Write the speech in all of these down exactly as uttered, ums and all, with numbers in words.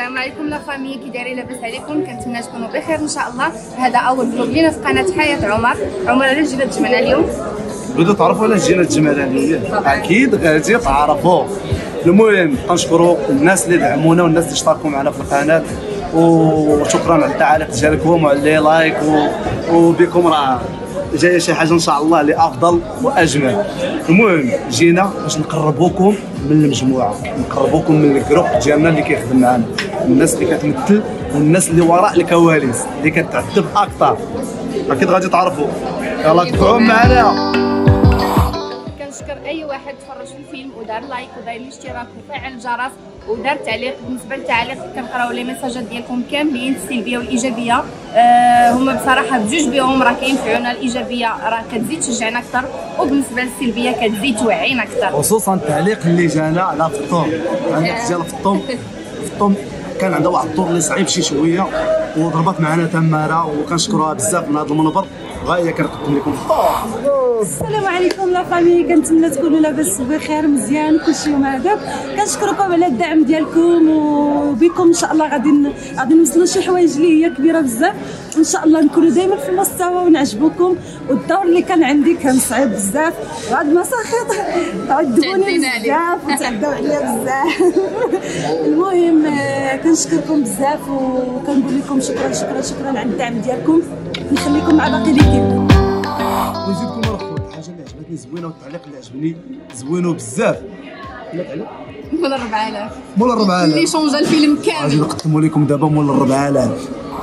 السلام عليكم لا فامي، كي دايرين؟ لاباس عليكم؟ كنتمنى تكونوا بخير ان شاء الله. هذا اول فلوق لينا في قناه حياه عمر. عمر علاش جينا تجمعنا اليوم؟ بدو تعرفوا علاش جينا تجمعنا اليوم؟ اكيد غادي تعرفوا. المهم كنشكروا الناس اللي دعمونا والناس اللي اشتركوا معنا في القناه، وشكرا على التعاليق ديالكم وعلى لي لايك، وبكم راه جايه شي حاجه ان شاء الله اللي افضل واجمل. المهم جينا باش نقربوكم من المجموعه، نقربوكم من الجروب ديالنا اللي كيخدم معنا، الناس اللي كتمثل والناس اللي وراء الكواليس اللي كتعذب اكثر. اكيد غادي تعرفوا. يلا تبعوا معنا. كنشكر اي واحد تفرج في الفيلم ودار لايك ودار الاشتراك وفعل الجرس ودار تعليق. بالنسبه للتعليق كنقراو لي ميساجات ديالكم كاملين، السلبيه والايجابيه. أه هما بصراحه بجوج بهم راه كينفعونا. الايجابيه راه كتزيد تشجعنا اكثر، وبالنسبه للسلبيه كتزيد توعينا اكثر، خصوصا التعليق اللي جانا على فطوم. عندك ديال فطوم فطوم كان عندها واحد الطور اللي صعيب شي شويه، وضربت معنا تماره وكنشكروها بزاف من هذا المنبر. غايه كنقدم لكم السلام عليكم لا فامي، كنتمنى تكونوا لاباس بخير مزيان كلشي يوم هذا. كنشكركم على الدعم ديالكم، وبكم ان شاء الله غادي غادي نوصلوا شي حوايج اللي هي كبيره بزاف ان شاء الله. نكونوا دائما في المستوى ونعجبوكم. والدور اللي كان عندي كان صعيب بزاف، وهاد المساخط عذبوني بزاف وتعداو عليا بزاف. المهم كنشكركم بزاف وكنقول لكم شكرا شكرا شكرا على الدعم ديالكم. نخليكم مع باقي ليكيب. نزيدكم نرخوا الحاجه اللي عجبتني زوينه، والتعليق اللي عجبني زوينو بزاف. لا تعليق مول أربعة آلاف مول أربعة آلاف اللي شونجا الفيلم كامل. غادي نقدموا لكم دابا مول أربعة آلاف.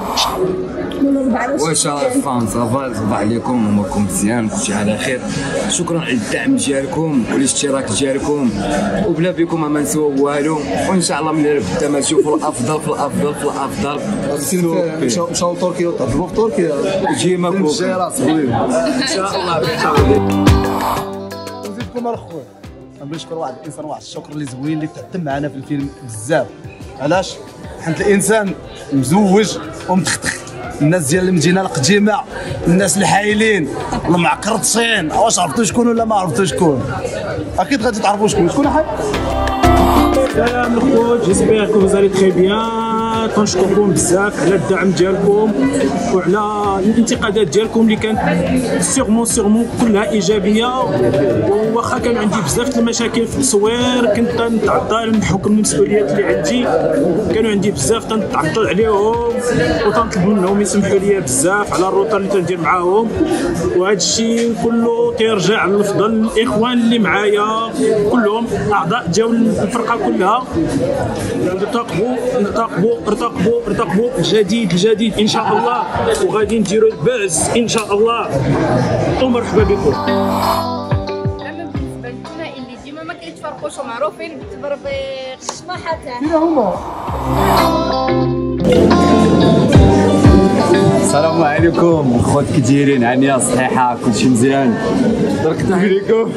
واش الفان صافا صباح عليكم، اموركم مزيان، كلشي على خير. شكرا على الدعم ديالكم والاشتراك ديالكم، وبلا بكم ما نسوا والو. وان شاء الله من هنا لقدام نشوفوا الافضل في الافضل في الافضل. مشاو مشاو لتركيا وتعذبوا في تركيا. ديما كوك جاي راس بغيو ان شاء الله. ان شاء الله نزيدكم الخوت. نبغي نشكر واحد الانسان، واحد الشكر اللي زوين اللي تعتم معنا في الفيلم بزاف. علاش؟ حيت الانسان مزوج ومتختخ. الناس ديال المدينه القديمه، الناس الحايلين المعقرطين، واش عرفتوا شكون ولا ما عرفتوا شكون؟ اكيد غادي تعرفوا شكون. شكون حي؟ سلام الخوت، جيسبيغ كو فوزالي تري بيان. كنشكركم بزاف على الدعم ديالكم وعلى الانتقادات ديالكم اللي كانت سيغمون سيغمون كلها ايجابيه. واخا كان عندي بزاف المشاكل في التصوير، كنت تنتعطل بحكم المسؤوليات اللي عندي، كانوا عندي بزاف تنتعطل عليهم وتنطلب منهم يسمحوا لي بزاف على الروطه اللي تندير معاهم. وهذا الشيء كله تيرجع للفضل الاخوان اللي معايا كلهم اعضاء ديال الفرقه كلها. ارتقبوا ارتقبوا ارتقبوا ارتقبوا الجديد الجديد ان شاء الله، وغادي نديروا البعث ان شاء الله. ومرحبا بكم. اما بالنسبه للثنائي اللي ديما ما كيتفرقوش ومعروفين بالتبربيق شطاحتان، فين هما؟ السلام عليكم خوت، كي دايرين؟ عنيا صحيحه كلشي مزيان؟ درك عليكم.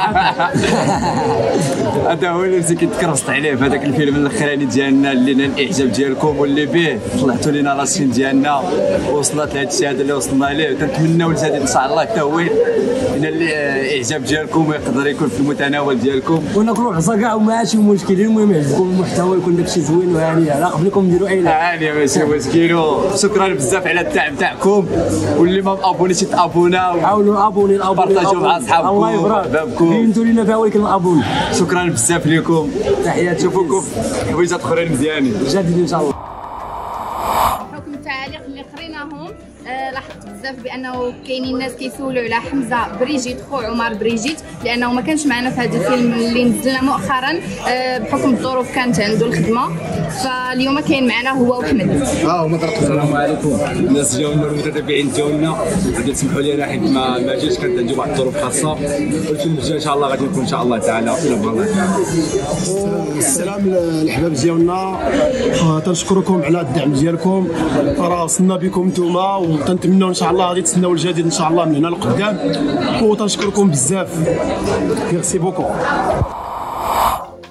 هذا هو اللي مسكين تكرفصت عليه في هذاك الفيلم الاخراني ديالنا اللي نال الاعجاب ديالكم واللي به طلعتوا لينا لاشين ديالنا ووصلت لهذا الشيء هذا اللي وصلنا ليه. تنتمناو الجديد ان شاء الله حتى هو ينال الاعجاب ديالكم ويقدر يكون في المتناول ديالكم، وناكلوا العصا كاع وماشي مشكل. المهم يعجبكم المحتوى يكون داكشي زوين وهاني على قبلكم نديروا اي عاليه ماشي مشكل. شكرا بزاف على الدعم تاعكم، واللي ما مابونيش يتابونا، حاولوا ابوني الابوني بارطاجيو مع اصحابكم الله يبارك بابكم. بينتوا لينا فيها ولكن الابوني. شكرا بزاف لكم، تحياتي، نشوفوكم في حويجات اخرين مزيانين جديد ان شاء الله. بحكم التعاليق اللي قريناهم آه لاحظت بزاف بانه كاينين ناس كيسولوا على حمزه بريجيت خو عمر بريجيت، لانه ما كانش معنا في هذا الفيلم اللي نزلنا مؤخرا آه بحكم الظروف كانت عنده الخدمه. فاليوم كاين معنا هو وحمد. ها هما طرقوا. السلام عليكم الناس ديالنا المتتبعين ديالنا، غادي تسمحوا لي انا حيت ما ما جيتش، كانت عندي واحد الظروف خاصه. والفيلم الجاي ان شاء الله غادي نكون ان شاء الله تعالى الى الله. السلام للحباب ديالنا، تنشكركم على الدعم ديالكم. راه وصلنا بكم نتوما، وتنتمنوا ان شاء الله غادي تسناو الجديد ان شاء الله من هنا لقدام. وتنشكركم بزاف. ميرسي بوكو. لا فامي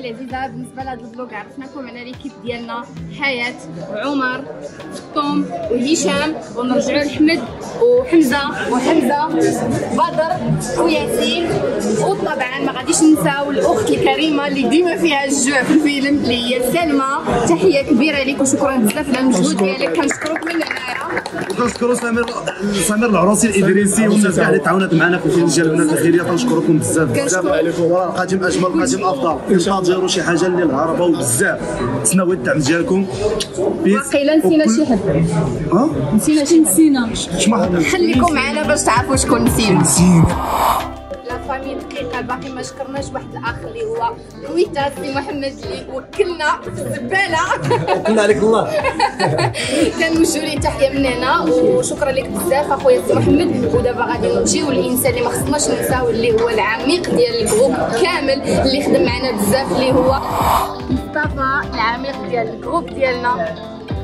العزيزه بالنسبه لهذا الفلوق عرفناكم على ليكيب ديالنا حياه وعمر توم وهشام ونرجعوا لحمد وحمزه وحمزه بدر وياسين وطبعا ما غاديش ننساو الاخت الكريمه اللي ديما فيها الجوع في الفيلم اللي هي سلمى. تحيه كبيره ليك وشكرا بزاف على المجهود ديالك كنشكروك من هنايا. وكنشكروا سمير سمير العروسي الادريسي والناس كاع اللي تعاونات معنا في الفيلم ديال البنات الخيريه كنشكركم بزاف بزاف عليكم. وراه القادم اجمل قادم افضل ان شاء الله ديروا شي حاجه اللي الهربه وبزاف نتسناو الدعم ديالكم. واقيلا نسينا شي حد ها نسينا شي نسينا شما خليكم معنا باش تعرفوا شكون نسينا. نسينا لا فامي دقيقه باقي ما شكرناش واحد الاخ اللي هو كويتا سي محمد اللي وكلنا في الزباله وكلنا عليك الله. كنوجهوا ليه تحيه من هنا وشكرا لك بزاف اخويا سي محمد. ودابا غادي نمشيو للانسان اللي ما خصناش ننساو اللي هو العميق ديال الجروب كامل اللي خدم معنا بزاف اللي هو مصطفى العميق ديال الجروب ديالنا.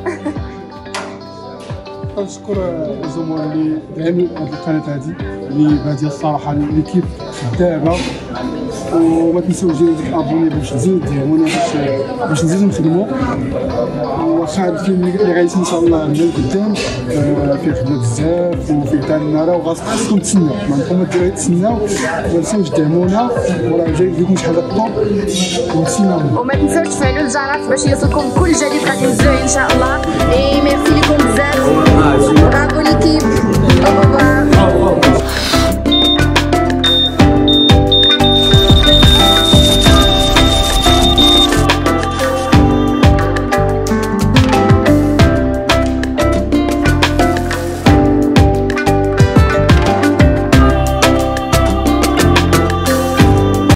كنشكر الجمهور اللي دعم هذه القناه هذه اللي باديه الصراحه ليكيب خدامه. وما تنساوش ديروا ديك الابوني باش تزيدوا دعمونا باش باش نزيدو نخدموا. واخا هذا الفيلم اللي غيجي ان شاء الله من قدام فيه خدمه بزاف وفيه تنمره وخاصكم تسناو ما عندكم ما ديروا تسناو ما تنساوش دعمونا. وراه جاي لكم شي حاجه طوب ونسيناو. وما تنساوش تفعلوا الجرس باش يوصلكم كل جديد غادي نزلوه ان شاء الله. اي ميرسي لكم بزاف. برافو ليكيب.